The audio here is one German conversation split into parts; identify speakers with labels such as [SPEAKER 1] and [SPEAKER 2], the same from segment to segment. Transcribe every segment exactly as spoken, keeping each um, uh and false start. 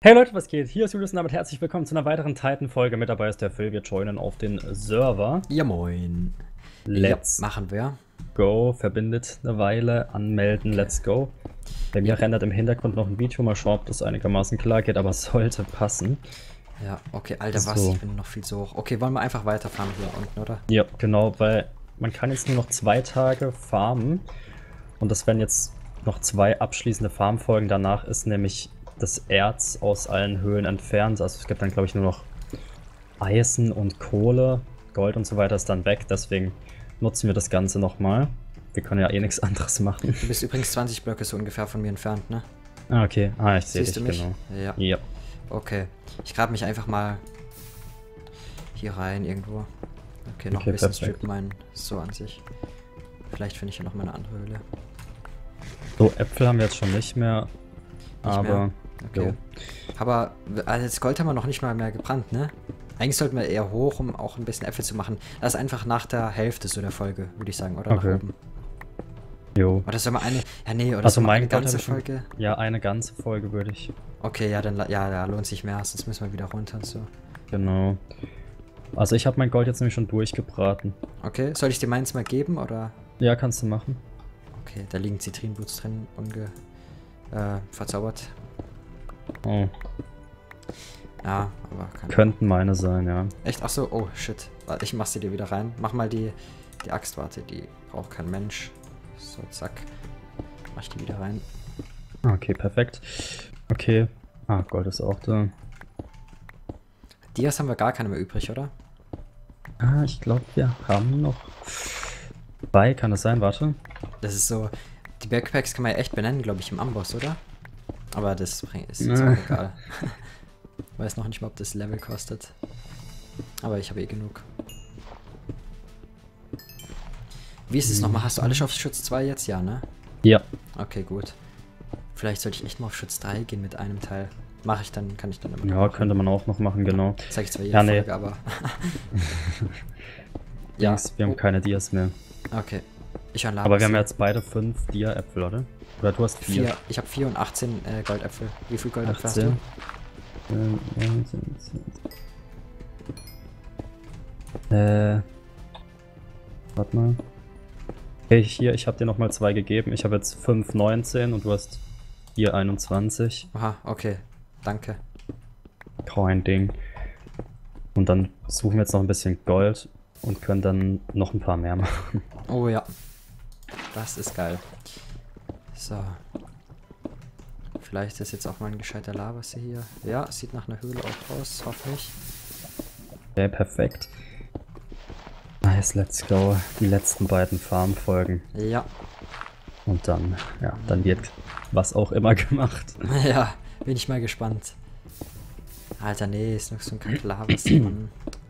[SPEAKER 1] Hey Leute, was geht? Hier ist Julius und damit herzlich willkommen zu einer weiteren Titan-Folge. Mit dabei ist der Phil. Wir joinen auf den Server.
[SPEAKER 2] Ja, moin.
[SPEAKER 1] Let's
[SPEAKER 2] ja, machen wir.
[SPEAKER 1] go. Verbindet eine Weile. Anmelden. Okay. Let's go. Bei mir ja. rendert im Hintergrund noch ein Video. Mal schauen, ob das einigermaßen klar geht, aber es sollte passen.
[SPEAKER 2] Ja, okay. Alter,
[SPEAKER 1] so.
[SPEAKER 2] was? Ich bin noch viel zu hoch. Okay, wollen wir einfach weiterfahren hier unten, oder?
[SPEAKER 1] Ja, genau, weil man kann jetzt nur noch zwei Tage farmen. Und das werden jetzt noch zwei abschließende Farmfolgen. Danach ist nämlich das Erz aus allen Höhlen entfernt. Also es gibt dann, glaube ich, nur noch Eisen und Kohle. Gold und so weiter ist dann weg. Deswegen nutzen wir das Ganze nochmal. Wir können ja eh nichts anderes machen.
[SPEAKER 2] Du bist übrigens zwanzig Blöcke so ungefähr von mir entfernt, ne?
[SPEAKER 1] Ah, okay. Ah, ich sehe dich,
[SPEAKER 2] du mich?
[SPEAKER 1] genau.
[SPEAKER 2] Ja.
[SPEAKER 1] ja.
[SPEAKER 2] Okay. Ich grabe mich einfach mal hier rein irgendwo. Okay, noch
[SPEAKER 1] okay,
[SPEAKER 2] ein bisschen
[SPEAKER 1] perfekt.
[SPEAKER 2] Strip Mine so an sich. Vielleicht finde ich hier noch mal eine andere Höhle.
[SPEAKER 1] So, Äpfel haben wir jetzt schon nicht mehr.
[SPEAKER 2] Nicht
[SPEAKER 1] aber...
[SPEAKER 2] mehr? Okay.
[SPEAKER 1] Jo.
[SPEAKER 2] Aber also das Gold haben wir noch nicht mal mehr gebrannt, ne? Eigentlich sollten wir eher hoch, um auch ein bisschen Äpfel zu machen. Das ist einfach nach der Hälfte so der Folge, würde ich sagen, oder
[SPEAKER 1] okay.
[SPEAKER 2] nach oben.
[SPEAKER 1] Jo.
[SPEAKER 2] Oder soll man eine... Ja, nee, oder
[SPEAKER 1] also
[SPEAKER 2] soll man eine
[SPEAKER 1] Gold
[SPEAKER 2] ganze
[SPEAKER 1] schon,
[SPEAKER 2] Folge?
[SPEAKER 1] Ja, eine ganze Folge würde ich.
[SPEAKER 2] Okay, ja, dann ja, ja, lohnt sich mehr, sonst müssen wir wieder runter und so.
[SPEAKER 1] Genau. Also ich habe mein Gold jetzt nämlich schon durchgebraten.
[SPEAKER 2] Okay, soll ich dir meins mal geben, oder?
[SPEAKER 1] Ja, kannst du machen.
[SPEAKER 2] Okay, da liegen Zitrinenboots drin, unge... Äh, verzaubert.
[SPEAKER 1] Oh.
[SPEAKER 2] Ja, aber kann...
[SPEAKER 1] Könnten meine sein, ja.
[SPEAKER 2] Echt? Achso, oh shit. Warte, ich mach sie dir wieder rein. Mach mal die, die Axt, warte, die braucht kein Mensch. So, zack. Mach ich die wieder rein.
[SPEAKER 1] Okay, perfekt. Okay. Ah, Gold ist auch da.
[SPEAKER 2] Dias haben wir gar keine mehr übrig, oder?
[SPEAKER 1] Ah, ich glaube, wir haben noch zwei, kann das sein? Warte.
[SPEAKER 2] Das ist so... Die Backpacks kann man ja echt benennen, glaube ich, im Amboss, oder? Aber das ist jetzt auch egal. Weiß noch nicht mal, ob das Level kostet. Aber ich habe eh genug. Wie ist es nochmal? Hast du alles auf Schutz zwei jetzt? Ja, ne?
[SPEAKER 1] Ja.
[SPEAKER 2] Okay, gut. Vielleicht sollte ich echt mal auf Schutz drei gehen mit einem Teil. Mache ich dann, kann ich dann immer.
[SPEAKER 1] Ja, könnte man auch noch machen, genau.
[SPEAKER 2] Zeige ich zwar jede
[SPEAKER 1] ja, nee.
[SPEAKER 2] Folge, aber... ja.
[SPEAKER 1] Jungs, wir haben oh. keine Dias mehr.
[SPEAKER 2] Okay. Ich an
[SPEAKER 1] Aber wir haben ja jetzt beide fünf Dia-Äpfel, oder? Oder du hast vier?
[SPEAKER 2] vier. Ich habe vier und achtzehn äh, Goldäpfel. Wie viel Goldäpfel hast du?
[SPEAKER 1] Äh. Warte mal. Hey, hier, ich habe dir nochmal zwei gegeben. Ich habe jetzt fünf, neunzehn und du hast vier, einundzwanzig.
[SPEAKER 2] Aha, okay. Danke.
[SPEAKER 1] Kein Ding. Und dann suchen wir jetzt noch ein bisschen Gold und können dann noch ein paar mehr machen.
[SPEAKER 2] Oh ja. Das ist geil. So. Vielleicht ist jetzt auch mal ein gescheiter Lavasee hier. Ja, sieht nach einer Höhle auch aus, hoffentlich.
[SPEAKER 1] Okay, perfekt. Nice, let's go. Die letzten beiden Farmfolgen.
[SPEAKER 2] Ja. Und
[SPEAKER 1] dann, ja, dann wird was auch immer gemacht.
[SPEAKER 2] Ja, bin ich mal gespannt. Alter, nee, ist noch so ein kack Lavasee, Mann.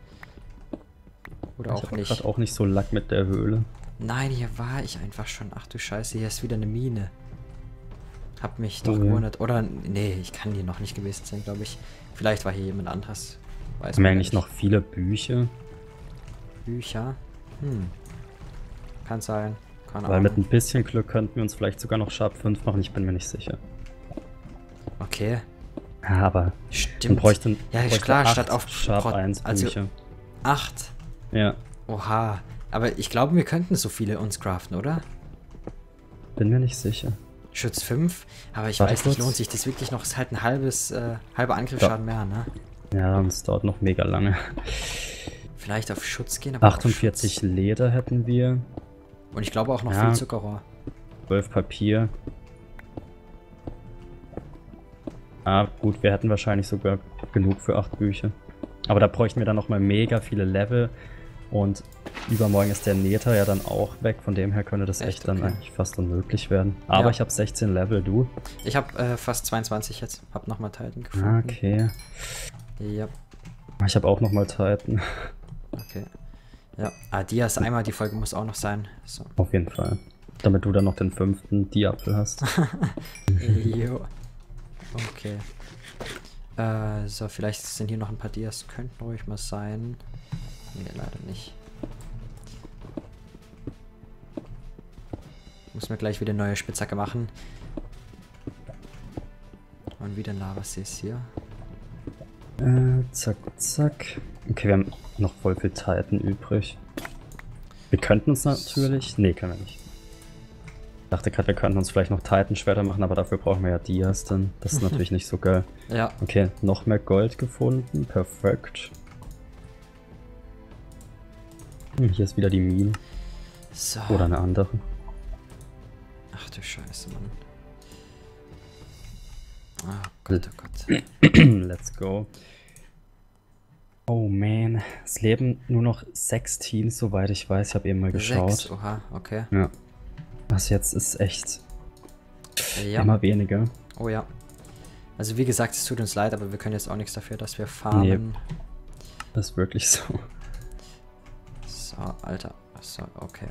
[SPEAKER 2] Oder auch nicht. Ich hab
[SPEAKER 1] auch nicht so Lack mit der Höhle.
[SPEAKER 2] Nein, hier war ich einfach schon. Ach du Scheiße, hier ist wieder eine Mine. Hab mich doch
[SPEAKER 1] oh,
[SPEAKER 2] gewundert. Ja. Oder, nee, ich kann hier noch nicht gewesen sein, glaube ich. Vielleicht war hier jemand anderes.
[SPEAKER 1] Weiß Haben wir eigentlich nicht. noch viele Bücher?
[SPEAKER 2] Bücher? Hm. Kann sein. Keine
[SPEAKER 1] Weil
[SPEAKER 2] Ahnung.
[SPEAKER 1] mit ein bisschen Glück könnten wir uns vielleicht sogar noch Sharp fünf machen. Ich bin mir nicht sicher.
[SPEAKER 2] Okay.
[SPEAKER 1] Ja, aber
[SPEAKER 2] stimmt.
[SPEAKER 1] Man bräuchte,
[SPEAKER 2] ja,
[SPEAKER 1] bräuchte
[SPEAKER 2] klar, statt auf
[SPEAKER 1] Sharp eins
[SPEAKER 2] also
[SPEAKER 1] Bücher.
[SPEAKER 2] acht.
[SPEAKER 1] Ja.
[SPEAKER 2] Oha. Aber ich glaube, wir könnten so viele uns craften, oder?
[SPEAKER 1] Bin mir nicht sicher.
[SPEAKER 2] Schutz fünf, aber ich
[SPEAKER 1] Warte
[SPEAKER 2] weiß nicht,
[SPEAKER 1] kurz.
[SPEAKER 2] lohnt sich das wirklich noch? Ist halt ein halbes, äh, halber Angriffsschaden mehr, ne?
[SPEAKER 1] Ja, und es dauert noch mega lange.
[SPEAKER 2] Vielleicht auf Schutz gehen, aber
[SPEAKER 1] achtundvierzig Leder hätten wir.
[SPEAKER 2] Und ich glaube auch noch
[SPEAKER 1] ja.
[SPEAKER 2] viel Zuckerrohr.
[SPEAKER 1] zwölf Papier. Ah, gut, wir hätten wahrscheinlich sogar genug für acht Bücher. Aber da bräuchten wir dann nochmal mega viele Level. Und übermorgen ist der Nether ja dann auch weg. Von dem her könnte das echt, echt dann okay. eigentlich fast unmöglich werden. Aber ja. ich habe sechzehn Level, du?
[SPEAKER 2] Ich habe äh, fast zweiundzwanzig jetzt. Hab nochmal Titan gefunden.
[SPEAKER 1] Ah, okay.
[SPEAKER 2] Ja.
[SPEAKER 1] Ich habe auch nochmal Titan.
[SPEAKER 2] Okay. Ja. Ah, Dias einmal, die Folge muss auch noch sein. So.
[SPEAKER 1] Auf jeden Fall. Damit du dann noch den fünften Dia-Apfel hast.
[SPEAKER 2] Jo. Okay. Äh, so, vielleicht sind hier noch ein paar Dias. Könnten ruhig mal sein. Nee, leider nicht. Muss mir gleich wieder eine neue Spitzhacke machen. Und wieder ein Lavasee hier.
[SPEAKER 1] Äh, zack, zack. Okay, wir haben noch voll viel Titan übrig. Wir könnten uns natürlich... Nee, können wir nicht. Ich dachte gerade, wir könnten uns vielleicht noch Titan-Schwerter machen, aber dafür brauchen wir ja Dias dann. Das ist natürlich nicht so geil.
[SPEAKER 2] Ja.
[SPEAKER 1] Okay, noch mehr Gold gefunden. Perfekt. Hm, hier ist wieder die Mine.
[SPEAKER 2] So.
[SPEAKER 1] Oder eine andere.
[SPEAKER 2] Ach du Scheiße, Mann. Oh Gott, oh Gott.
[SPEAKER 1] Let's go. Oh man, es leben nur noch sechs Teams, soweit ich weiß. Ich habe eben mal geschaut.
[SPEAKER 2] Sechs, oha, okay.
[SPEAKER 1] Ja. Was jetzt ist echt
[SPEAKER 2] Ja.
[SPEAKER 1] immer weniger.
[SPEAKER 2] Oh ja. Also wie gesagt, es tut uns leid, aber wir können jetzt auch nichts dafür, dass wir farmen.
[SPEAKER 1] Nee. Das ist wirklich so.
[SPEAKER 2] So, Alter. So, okay.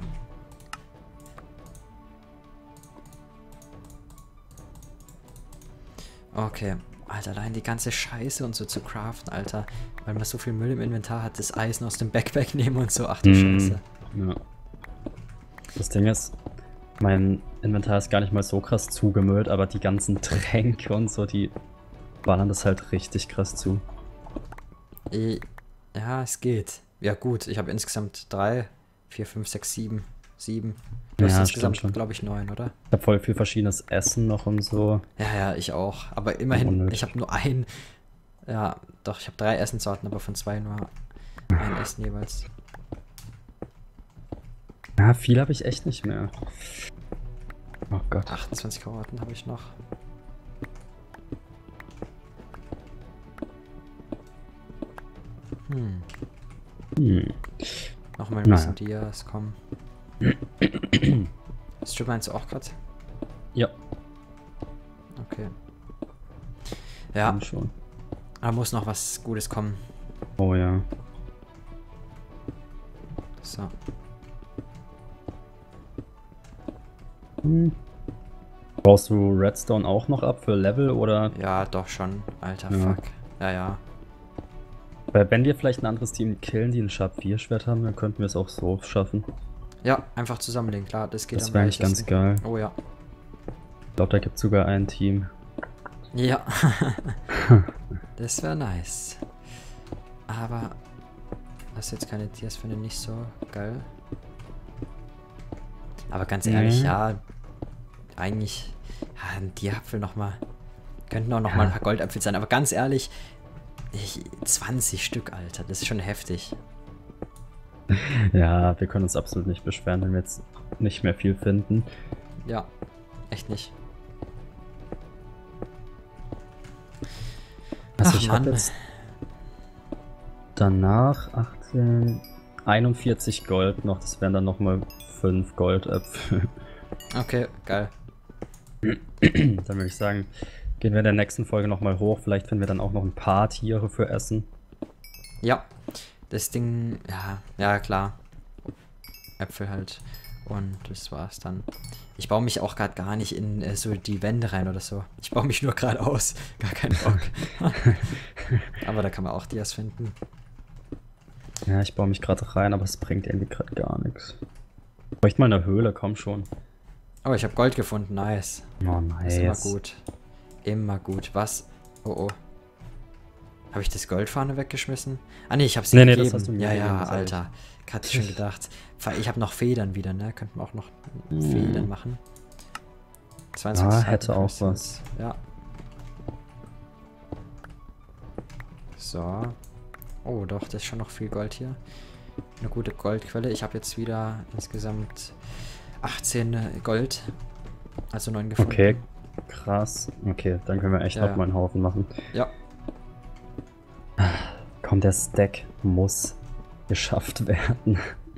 [SPEAKER 2] Okay. Alter, allein die ganze Scheiße und so zu craften, Alter. Weil man so viel Müll im Inventar hat, das Eisen aus dem Backpack nehmen und so. Ach du
[SPEAKER 1] Mm,
[SPEAKER 2] Scheiße.
[SPEAKER 1] ja. Das Ding ist, mein Inventar ist gar nicht mal so krass zugemüllt, aber die ganzen Tränke und so, die ballern das halt richtig krass zu.
[SPEAKER 2] I- Ja, es geht. Ja gut, ich habe insgesamt drei, vier, fünf, sechs, sieben, sieben. Du hast
[SPEAKER 1] Ja,
[SPEAKER 2] insgesamt,
[SPEAKER 1] stimmt schon.
[SPEAKER 2] glaube ich, neun, oder?
[SPEAKER 1] Ich habe voll viel verschiedenes Essen noch und so.
[SPEAKER 2] Ja, ja, ich auch. Aber immerhin,
[SPEAKER 1] Unnötig.
[SPEAKER 2] ich habe nur ein. Ja, doch, ich habe drei Essenssorten, aber von zwei nur ein Essen jeweils.
[SPEAKER 1] Ja, viel habe ich echt nicht mehr. Oh Gott.
[SPEAKER 2] achtundzwanzig Karotten habe ich noch. Hm.
[SPEAKER 1] Hm.
[SPEAKER 2] Nochmal ein
[SPEAKER 1] Naja.
[SPEAKER 2] bisschen Dias, komm. Strip meinst du auch gerade?
[SPEAKER 1] Ja,
[SPEAKER 2] Okay. Ja,
[SPEAKER 1] dann schon.
[SPEAKER 2] da muss noch was Gutes kommen.
[SPEAKER 1] Oh ja.
[SPEAKER 2] So.
[SPEAKER 1] Hm. Brauchst du Redstone auch noch ab für Level oder?
[SPEAKER 2] Ja, doch schon. Alter,
[SPEAKER 1] Ja.
[SPEAKER 2] fuck. Ja, ja.
[SPEAKER 1] Weil wenn wir vielleicht ein anderes Team killen, die ein Sharp vier Schwert haben, dann könnten wir es auch so schaffen.
[SPEAKER 2] Ja, einfach zusammenlegen, klar, das geht
[SPEAKER 1] Das
[SPEAKER 2] am
[SPEAKER 1] wäre eigentlich ganz
[SPEAKER 2] leichtesten.
[SPEAKER 1] geil.
[SPEAKER 2] Oh ja.
[SPEAKER 1] Ich glaube, da gibt es sogar ein Team.
[SPEAKER 2] Ja. Das wäre nice. Aber das jetzt keine Tiers finde ich nicht so geil. Aber ganz ehrlich,
[SPEAKER 1] Nee.
[SPEAKER 2] ja, eigentlich, ja, ein Tierapfel nochmal. Könnten auch nochmal ein paar Goldäpfel sein, aber ganz ehrlich, ich, zwanzig Stück, Alter, das ist schon heftig.
[SPEAKER 1] Ja, wir können uns absolut nicht beschweren, wenn wir jetzt nicht mehr viel finden.
[SPEAKER 2] Ja, echt nicht.
[SPEAKER 1] Also
[SPEAKER 2] Ach,
[SPEAKER 1] ich habe
[SPEAKER 2] Mann.
[SPEAKER 1] jetzt danach achtzehn, einundvierzig Gold noch. Das wären dann nochmal fünf Goldäpfel.
[SPEAKER 2] Okay, geil.
[SPEAKER 1] Dann würde ich sagen, gehen wir in der nächsten Folge nochmal hoch. Vielleicht finden wir dann auch noch ein paar Tiere für Essen.
[SPEAKER 2] Ja, das Ding, ja, ja klar. Äpfel halt. Und das war's dann. Ich baue mich auch gerade gar nicht in äh, so die Wände rein oder so. Ich baue mich nur gerade aus. Gar keinen Bock. Aber da kann man auch Dias finden.
[SPEAKER 1] Ja, ich baue mich gerade rein, aber es bringt irgendwie gerade gar nichts. Ich bräuchte mal eine Höhle, komm schon.
[SPEAKER 2] Oh, ich habe Gold gefunden. Nice.
[SPEAKER 1] Oh
[SPEAKER 2] Das ist immer
[SPEAKER 1] nice.
[SPEAKER 2] gut. Immer gut. Was? Oh, oh. Habe ich das Gold vorne weggeschmissen? Ah, nee, ich habe sie
[SPEAKER 1] Nee, nee,
[SPEAKER 2] gegeben.
[SPEAKER 1] das hast du mir
[SPEAKER 2] ja,
[SPEAKER 1] gegeben,
[SPEAKER 2] ja,
[SPEAKER 1] das hab ich.
[SPEAKER 2] Alter. Ich hatte schon gedacht. Ich habe noch Federn wieder, ne? Könnten wir auch noch
[SPEAKER 1] Hm.
[SPEAKER 2] Federn machen.
[SPEAKER 1] Ah, hätte auch
[SPEAKER 2] Christmas. Ja. So. Oh, doch, das ist schon noch viel Gold hier. Eine gute Goldquelle. Ich habe jetzt wieder insgesamt achtzehn Gold. Also neun gefunden.
[SPEAKER 1] Okay, krass. Okay, dann können wir echt
[SPEAKER 2] Ja.
[SPEAKER 1] noch mal einen Haufen machen.
[SPEAKER 2] Ja.
[SPEAKER 1] Komm, der Stack muss geschafft werden.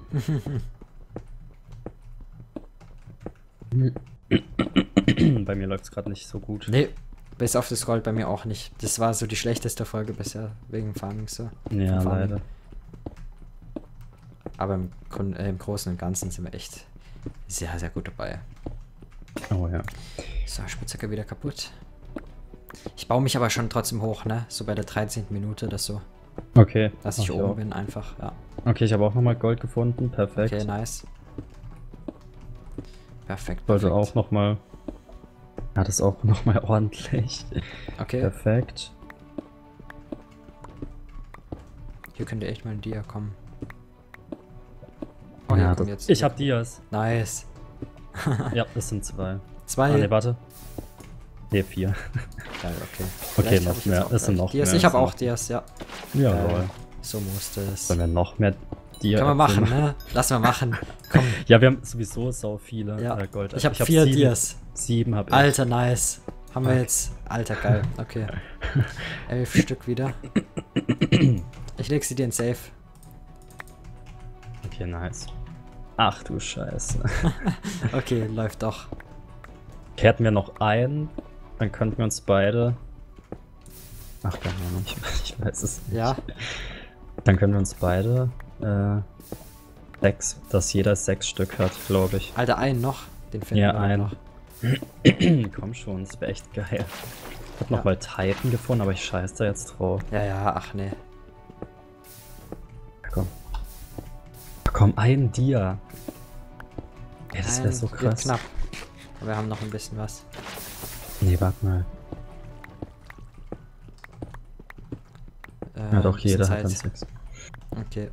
[SPEAKER 1] Bei mir läuft es gerade nicht so gut.
[SPEAKER 2] Nee, bis auf das Gold bei mir auch nicht. Das war so die schlechteste Folge bisher wegen Farming so.
[SPEAKER 1] Ja,
[SPEAKER 2] Vom Farming.
[SPEAKER 1] leider.
[SPEAKER 2] Aber im, Grund, äh, im Großen und Ganzen sind wir echt sehr, sehr gut dabei.
[SPEAKER 1] Oh ja.
[SPEAKER 2] So, Spitzhacke wieder kaputt. Ich baue mich aber schon trotzdem hoch, ne? So bei der dreizehnten Minute oder so.
[SPEAKER 1] Okay.
[SPEAKER 2] Dass ich
[SPEAKER 1] Ach,
[SPEAKER 2] oben
[SPEAKER 1] ja.
[SPEAKER 2] bin einfach, ja.
[SPEAKER 1] Okay, ich habe auch nochmal Gold gefunden. Perfekt.
[SPEAKER 2] Okay, nice. Perfekt,
[SPEAKER 1] Sollte
[SPEAKER 2] perfekt.
[SPEAKER 1] auch nochmal. Ja, das ist auch nochmal ordentlich.
[SPEAKER 2] Okay,
[SPEAKER 1] Perfekt.
[SPEAKER 2] Hier könnte echt mal ein Dia kommen. Oh,
[SPEAKER 1] ja,
[SPEAKER 2] hier kommt
[SPEAKER 1] das, ich hab Dias.
[SPEAKER 2] Nice.
[SPEAKER 1] Ja, das sind zwei.
[SPEAKER 2] Zwei.
[SPEAKER 1] Ah, ne, warte. Ne, vier.
[SPEAKER 2] Geil, okay.
[SPEAKER 1] Okay,
[SPEAKER 2] Vielleicht hab
[SPEAKER 1] noch
[SPEAKER 2] ich
[SPEAKER 1] mehr.
[SPEAKER 2] jetzt auch
[SPEAKER 1] Es sind
[SPEAKER 2] gleich
[SPEAKER 1] noch
[SPEAKER 2] Dias.
[SPEAKER 1] mehr.
[SPEAKER 2] Ich habe
[SPEAKER 1] Es
[SPEAKER 2] auch
[SPEAKER 1] sind
[SPEAKER 2] Dias, ja.
[SPEAKER 1] Ja,
[SPEAKER 2] Geil.
[SPEAKER 1] lol.
[SPEAKER 2] So musste es.
[SPEAKER 1] Sollen wir noch mehr Dia?
[SPEAKER 2] Können wir machen, ne? Lass mal machen. Komm.
[SPEAKER 1] Ja, wir haben sowieso sau viele
[SPEAKER 2] Ja.
[SPEAKER 1] äh, Gold.
[SPEAKER 2] Ich habe hab vier
[SPEAKER 1] sieben,
[SPEAKER 2] Dias.
[SPEAKER 1] Sieben hab ich.
[SPEAKER 2] Alter, nice. Haben wir jetzt. Alter, geil. Okay. Elf Stück wieder. Ich leg sie dir in Safe.
[SPEAKER 1] Okay, nice. Ach du Scheiße.
[SPEAKER 2] Okay, läuft doch.
[SPEAKER 1] Hätten wir noch einen, dann könnten wir uns beide. Ach, keine Ahnung, ich, ich weiß es nicht.
[SPEAKER 2] Ja.
[SPEAKER 1] Dann können wir uns beide äh, sechs, dass jeder sechs Stück hat, glaube ich.
[SPEAKER 2] Alter, einen noch. Den finden
[SPEAKER 1] Ja,
[SPEAKER 2] wir
[SPEAKER 1] einen.
[SPEAKER 2] noch.
[SPEAKER 1] Komm schon, das wäre echt geil. Ich hab
[SPEAKER 2] Ja.
[SPEAKER 1] noch mal Titan gefunden, aber ich scheiß da jetzt drauf.
[SPEAKER 2] Ja, ja, ach nee.
[SPEAKER 1] Komm. Komm, ein Dia. Ey, das wäre
[SPEAKER 2] Ein
[SPEAKER 1] so
[SPEAKER 2] wird
[SPEAKER 1] krass.
[SPEAKER 2] knapp. Aber wir haben noch ein bisschen was.
[SPEAKER 1] Nee, warte mal.
[SPEAKER 2] Äh,
[SPEAKER 1] Ja, doch,
[SPEAKER 2] bisschen
[SPEAKER 1] jeder
[SPEAKER 2] Zeit.
[SPEAKER 1] hat dann sechs.
[SPEAKER 2] Okay.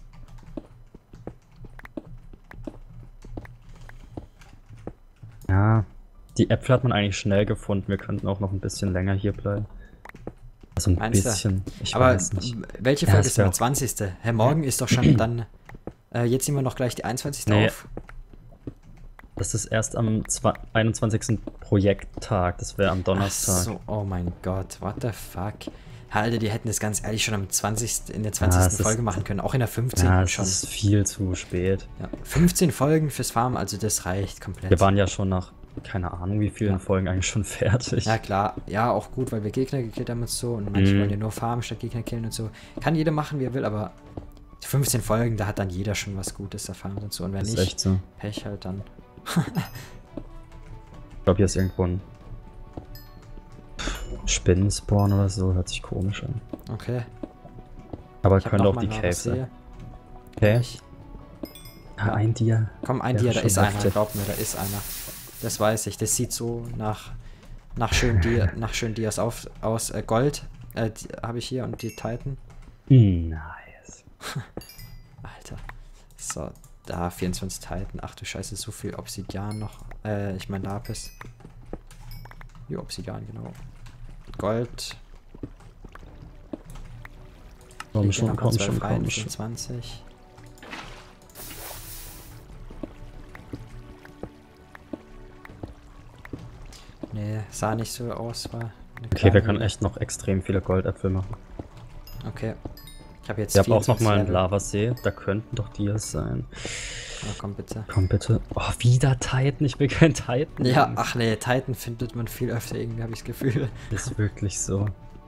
[SPEAKER 1] Ja, die Äpfel hat man eigentlich schnell gefunden. Wir könnten auch noch ein bisschen länger hier bleiben. Also ein
[SPEAKER 2] Meinst du?
[SPEAKER 1] bisschen, ich
[SPEAKER 2] Aber
[SPEAKER 1] weiß nicht.
[SPEAKER 2] welche
[SPEAKER 1] Ja,
[SPEAKER 2] Folge
[SPEAKER 1] das
[SPEAKER 2] ist denn
[SPEAKER 1] wär
[SPEAKER 2] die zwanzigste? Herr, morgen ist doch schon dann. Äh, jetzt nehmen wir noch gleich die einundzwanzigste
[SPEAKER 1] Nee.
[SPEAKER 2] auf.
[SPEAKER 1] Das ist erst am zwa- einundzwanzigsten Projekttag. Das wäre am
[SPEAKER 2] Ach
[SPEAKER 1] Donnerstag.
[SPEAKER 2] so, oh mein Gott, what the fuck. Alter, die hätten das ganz ehrlich schon am zwanzigsten in der
[SPEAKER 1] Ja,
[SPEAKER 2] zwanzigsten
[SPEAKER 1] es ist-
[SPEAKER 2] Folge machen können, auch in der fünfzehnten
[SPEAKER 1] Ja, es
[SPEAKER 2] schon.
[SPEAKER 1] ist viel zu spät.
[SPEAKER 2] Ja. fünfzehn Folgen fürs Farm, also das reicht komplett.
[SPEAKER 1] Wir waren ja schon nach, keine Ahnung, wie vielen
[SPEAKER 2] Ja.
[SPEAKER 1] Folgen eigentlich schon fertig.
[SPEAKER 2] Ja klar, ja auch gut, weil wir Gegner gekillt haben und so und manche
[SPEAKER 1] Mhm.
[SPEAKER 2] wollen ja nur farmen statt Gegner killen und so. Kann jeder machen, wie er will, aber fünfzehn Folgen, da hat dann jeder schon was Gutes erfahren und so. Und wenn
[SPEAKER 1] Das ist
[SPEAKER 2] nicht,
[SPEAKER 1] echt so.
[SPEAKER 2] Pech halt dann.
[SPEAKER 1] Ich glaube, hier ist irgendwo ein Spinnenspawn oder so. Hört sich komisch an.
[SPEAKER 2] Okay.
[SPEAKER 1] Aber
[SPEAKER 2] Ich hab
[SPEAKER 1] könnte
[SPEAKER 2] noch
[SPEAKER 1] auch
[SPEAKER 2] mal
[SPEAKER 1] die
[SPEAKER 2] noch
[SPEAKER 1] Cave
[SPEAKER 2] was hier.
[SPEAKER 1] sein. Okay.
[SPEAKER 2] Ich,
[SPEAKER 1] Ah, ein Dia.
[SPEAKER 2] komm, ein
[SPEAKER 1] Ja,
[SPEAKER 2] Dia, da
[SPEAKER 1] schon
[SPEAKER 2] ist einer,
[SPEAKER 1] heftig.
[SPEAKER 2] glaub mir, da ist einer. Das weiß ich, das sieht so nach, nach schön Dia, nach schön Dias auf, aus. Äh, Gold äh, habe ich hier und die Titan.
[SPEAKER 1] Nice.
[SPEAKER 2] Alter. So, da vierundzwanzig Titan. Ach du Scheiße, so viel Obsidian noch. Äh, ich mein Lapis. Ja, Obsidian, genau. Gold.
[SPEAKER 1] Komm
[SPEAKER 2] Hier
[SPEAKER 1] schon,
[SPEAKER 2] noch mal
[SPEAKER 1] komm
[SPEAKER 2] zwölf
[SPEAKER 1] schon,
[SPEAKER 2] rein,
[SPEAKER 1] komm schon.
[SPEAKER 2] vierundzwanzig. Nee, sah nicht so aus, war. eine
[SPEAKER 1] Okay,
[SPEAKER 2] kleine
[SPEAKER 1] wir können
[SPEAKER 2] Höhle.
[SPEAKER 1] echt noch extrem viele Goldäpfel machen.
[SPEAKER 2] Okay. Ich habe jetzt
[SPEAKER 1] Wir haben auch noch
[SPEAKER 2] vierundzwanzig
[SPEAKER 1] mal einen
[SPEAKER 2] Level.
[SPEAKER 1] Lavasee. Da könnten doch Dias sein.
[SPEAKER 2] Oh, komm bitte.
[SPEAKER 1] Komm bitte. Oh, wieder Titan. Ich will kein Titan.
[SPEAKER 2] Ja, ach nee, Titan findet man viel öfter irgendwie, habe ich das Gefühl.
[SPEAKER 1] Ist wirklich so.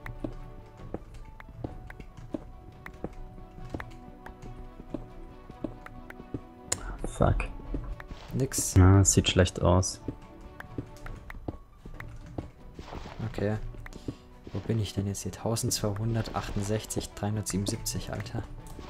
[SPEAKER 1] Fuck.
[SPEAKER 2] Nix.
[SPEAKER 1] Na, es sieht schlecht aus.
[SPEAKER 2] Okay. Wo bin ich denn jetzt hier? zwölfhundertachtundsechzig, dreihundertsiebenundsiebzig, Alter.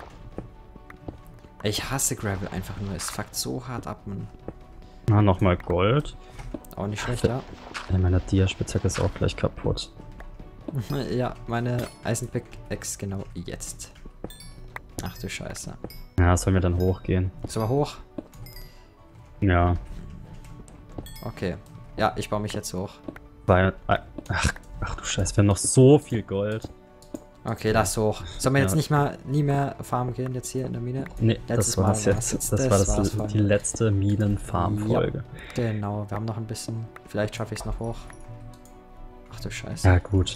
[SPEAKER 2] Ich hasse Gravel einfach nur. Es fuckt so hart ab, man.
[SPEAKER 1] Ah, nochmal Gold.
[SPEAKER 2] Auch nicht schlecht, ja.
[SPEAKER 1] Ey, meine Dia-Spitzhacke ist auch gleich kaputt.
[SPEAKER 2] Ja, meine Eisenpick-Ex genau jetzt. Ach du Scheiße.
[SPEAKER 1] Ja, sollen wir dann hochgehen?
[SPEAKER 2] So hoch?
[SPEAKER 1] Ja.
[SPEAKER 2] Okay. Ja, ich baue mich jetzt hoch.
[SPEAKER 1] Weil. Ach, ach du Scheiße, wir haben noch so viel Gold.
[SPEAKER 2] Okay, lass hoch. Sollen wir
[SPEAKER 1] Ja.
[SPEAKER 2] jetzt nicht mal nie mehr farmen gehen jetzt hier in der Mine?
[SPEAKER 1] Nee,
[SPEAKER 2] Letztes
[SPEAKER 1] das war's
[SPEAKER 2] Mal
[SPEAKER 1] jetzt.
[SPEAKER 2] war's
[SPEAKER 1] Das,
[SPEAKER 2] jetzt.
[SPEAKER 1] war
[SPEAKER 2] Das
[SPEAKER 1] das,
[SPEAKER 2] war's,
[SPEAKER 1] die
[SPEAKER 2] Freunde.
[SPEAKER 1] letzte Minen-Farm-Folge.
[SPEAKER 2] Genau, wir haben noch ein bisschen. Vielleicht schaffe ich es noch hoch. Ach du Scheiße.
[SPEAKER 1] Ja, gut.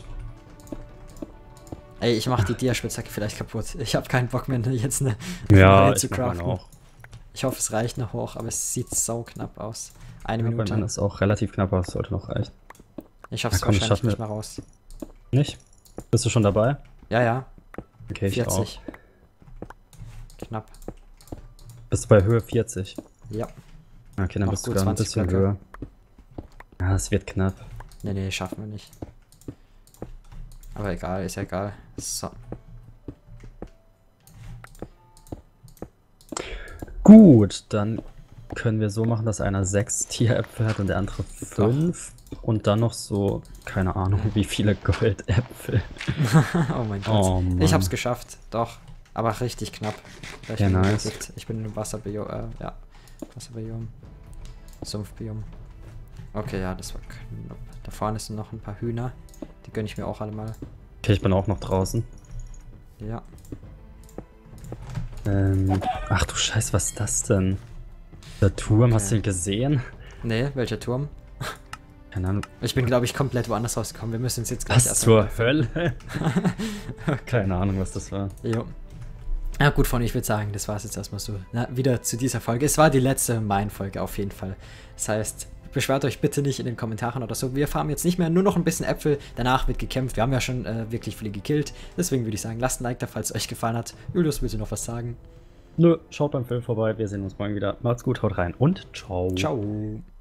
[SPEAKER 2] Ey, ich mach die Dia-Spitzhacke vielleicht kaputt. Ich habe keinen Bock mehr, jetzt eine
[SPEAKER 1] Ja,
[SPEAKER 2] neue
[SPEAKER 1] ich
[SPEAKER 2] zu
[SPEAKER 1] mach meine
[SPEAKER 2] craften.
[SPEAKER 1] auch.
[SPEAKER 2] Ich hoffe, es reicht noch hoch, aber es sieht sau knapp aus. Eine
[SPEAKER 1] Ja, bei
[SPEAKER 2] Minute.
[SPEAKER 1] meinen ist auch relativ knapp, aber es sollte noch reichen.
[SPEAKER 2] Ich schaffe es
[SPEAKER 1] Na komm, das
[SPEAKER 2] wahrscheinlich
[SPEAKER 1] schaffen
[SPEAKER 2] nicht
[SPEAKER 1] wir.
[SPEAKER 2] mehr raus.
[SPEAKER 1] Nicht? Bist du schon dabei?
[SPEAKER 2] Ja, ja.
[SPEAKER 1] Okay, ich auch.
[SPEAKER 2] vierzig. Knapp.
[SPEAKER 1] Bist du bei Höhe vierzig?
[SPEAKER 2] Ja.
[SPEAKER 1] Okay, dann
[SPEAKER 2] Noch
[SPEAKER 1] bist du
[SPEAKER 2] gut
[SPEAKER 1] da ein
[SPEAKER 2] zwanzig
[SPEAKER 1] bisschen
[SPEAKER 2] Blöcke.
[SPEAKER 1] höher. Ja, es wird knapp.
[SPEAKER 2] Nee, nee, schaffen wir nicht. Aber egal, ist ja egal. So.
[SPEAKER 1] Gut, dann können wir so machen, dass einer sechs Tieräpfel hat und der andere fünf. Und dann noch so, keine Ahnung, wie viele Goldäpfel.
[SPEAKER 2] Oh mein Gott.
[SPEAKER 1] Oh Mann.
[SPEAKER 2] Ich hab's geschafft. Doch. Aber richtig knapp.
[SPEAKER 1] Ja, nice.
[SPEAKER 2] Ich bin im Wasserbiom, äh, ja. Wasserbiom. Sumpfbiom. Okay, ja, das war knapp. Da vorne sind noch ein paar Hühner. Die gönne ich mir auch alle mal.
[SPEAKER 1] Okay, ich bin auch noch draußen.
[SPEAKER 2] Ja.
[SPEAKER 1] Ähm, ach du Scheiße, was ist das denn? Der Turm,
[SPEAKER 2] Okay.
[SPEAKER 1] hast du ihn gesehen?
[SPEAKER 2] Nee, welcher Turm?
[SPEAKER 1] Keine Ahnung.
[SPEAKER 2] Ich bin, glaube ich, komplett woanders rausgekommen. Wir müssen uns jetzt gleich
[SPEAKER 1] Was zur Hölle? Keine Ahnung, was das war.
[SPEAKER 2] Jo. Ja gut, Freunde, ich würde sagen, das war es jetzt erstmal so. Na, wieder zu dieser Folge. Es war die letzte Main-Folge auf jeden Fall. Das heißt, beschwert euch bitte nicht in den Kommentaren oder so. Wir farmen jetzt nicht mehr, nur noch ein bisschen Äpfel. Danach wird gekämpft. Wir haben ja schon äh, wirklich viele gekillt. Deswegen würde ich sagen, lasst ein Like da, falls es euch gefallen hat. Julius, willst du noch was sagen?
[SPEAKER 1] Nö, schaut beim Film vorbei. Wir sehen uns morgen wieder. Macht's gut, haut rein und ciao.
[SPEAKER 2] Ciao.